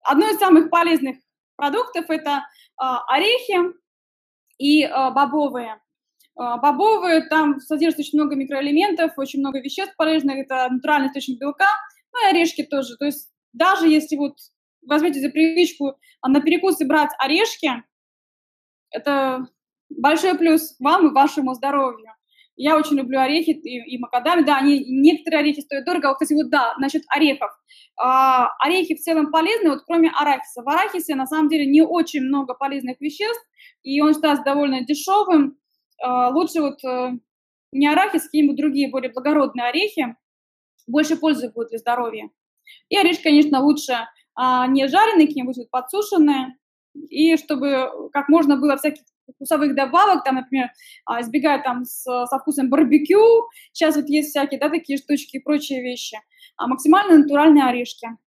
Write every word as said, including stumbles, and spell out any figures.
Одно из самых полезных продуктов- это, а, орехи и, а, бобовые. А, бобовые, там содержится очень много микроэлементов, очень много веществ полезных, это натуральный источник белка, ну и орешки тоже. То есть даже если вот возьмете за привычку, а, на перекусы брать орешки, это большой плюс вам и вашему здоровью. Я очень люблю орехи и и макадамию. Да, они некоторые орехи стоят дорого. А вот, кстати, вот да, насчет орехов. А, орехи в целом полезны, вот кроме арахиса. В арахисе на самом деле не очень много полезных веществ, и он считается довольно дешевым. А, лучше вот, э, не арахис, какие-нибудь другие, более благородные орехи. Больше пользы будет для здоровья. И орешки, конечно, лучше, а, не жареные, какие-нибудь вот подсушенные. И чтобы как можно было всяких вкусовых добавок, там, например, а, избегать там с со вкусом барбекю. Щас вот есть всякие, да, такие штучки и прочие вещи. А максимально натуральные орешки.